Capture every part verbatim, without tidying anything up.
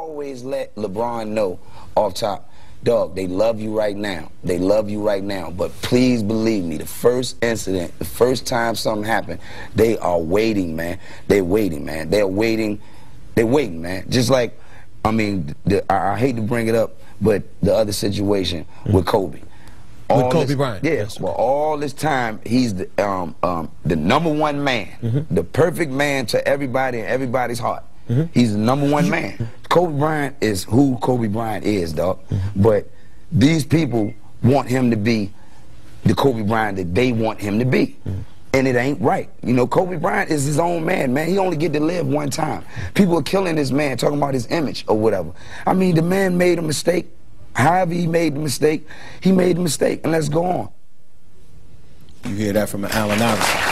always let LeBron know off top, dog, they love you right now. They love you right now. But please believe me, the first incident, the first time something happened, they are waiting, man. They're waiting, man. They're waiting. They're waiting, man. Just like, I mean, the, I, I hate to bring it up, but the other situation mm-hmm. with Kobe. All with Kobe this, Bryant. Yeah, yes, well, all this time, he's the, um, um, the number one man, mm-hmm. the perfect man to everybody and everybody's heart. Mm-hmm. He's the number one man. Kobe Bryant is who Kobe Bryant is, dog. Mm-hmm. But these people want him to be the Kobe Bryant that they want him to be. Mm-hmm. And it ain't right. You know, Kobe Bryant is his own man, man. He only get to live one time. People are killing this man, talking about his image or whatever. I mean, the man made a mistake. However he made the mistake, he made the mistake, and let's go on. You hear that from Allen Iverson.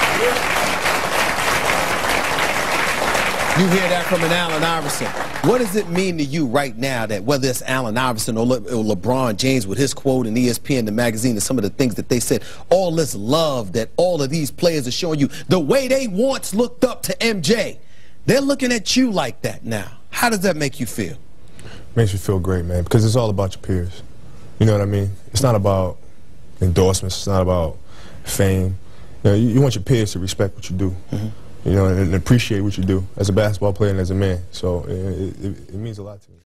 You hear that from an Allen Iverson. What does it mean to you right now that whether it's Allen Iverson or, Le or LeBron James with his quote in E S P N, the magazine, and some of the things that they said, all this love that all of these players are showing you, the way they once looked up to M J, they're looking at you like that now. How does that make you feel? Makes you feel great, man, because it's all about your peers. You know what I mean? It's not about endorsements. It's not about fame. You know, you, you want your peers to respect what you do. Mm-hmm. You know, and, and appreciate what you do as a basketball player and as a man. So it, it, it means a lot to me.